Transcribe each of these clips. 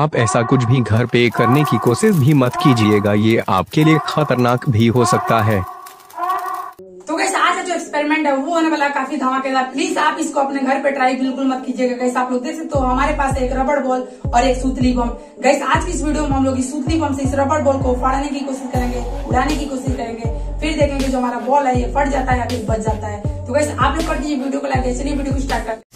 आप ऐसा कुछ भी घर पे करने की कोशिश भी मत कीजिएगा, ये आपके लिए खतरनाक भी हो सकता है। तो गाइस आज का जो एक्सपेरिमेंट है वो होने वाला है काफी धमाकेदार। प्लीज आप इसको अपने घर पे ट्राई बिल्कुल मत कीजिएगा। गाइस आप लोग देख सकते हो हमारे पास एक रबड़ बॉल और एक सूतली बम। गाइस आज की इस वीडियो में हम लोग इस सूतली बम से इस रबड़ बॉल को फाड़ने की कोशिश करेंगे, उड़ाने की कोशिश करेंगे, फिर देखेंगे जो हमारा बॉल है ये फट जाता है या फिर बच जाता है। तो गाइस आप लोग कर दीजिए वीडियो को लाइक। चलिए वीडियो को स्टार्ट करते।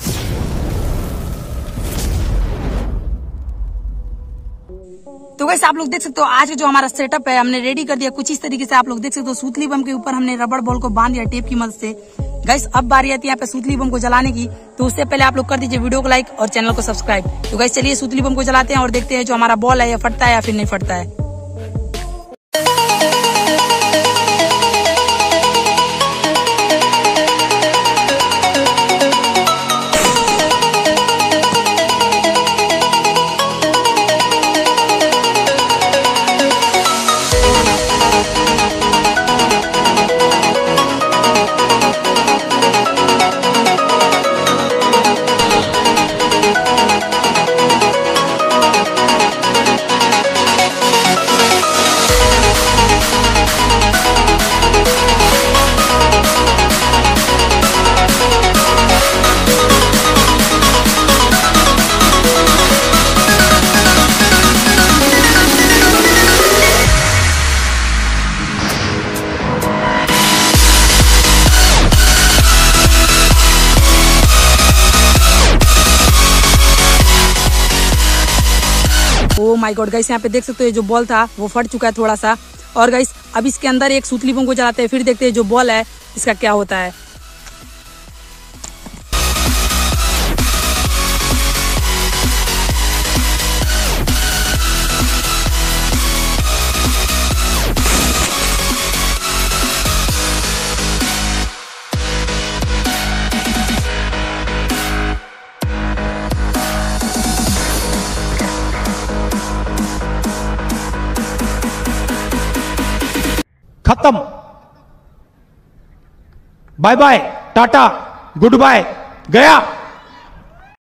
तो गाइस आप लोग देख सकते हो आज जो हमारा सेटअप है हमने रेडी कर दिया कुछ इस तरीके से। आप लोग देख सकते हो सूतली बम के ऊपर हमने रबड़ बॉल को बांध दिया टेप की मदद से। गाइस अब बारी आती है यहाँ पे सूतली बम को जलाने की, तो उससे पहले आप लोग कर दीजिए वीडियो को लाइक और चैनल को सब्सक्राइब। तो गाइस चलिए सूतली बम को जलाते हैं और देखते हैं जो हमारा बॉल है ये फटता है या फिर नहीं फटता है। ओ माय गॉड गाइस यहाँ पे देख सकते हो जो बॉल था वो फट चुका है थोड़ा सा। और गाइस अब इसके अंदर एक सूतली बम को जलाते हैं, फिर देखते हैं जो बॉल है इसका क्या होता है। खत्म, bye bye, tata, goodbye, गया।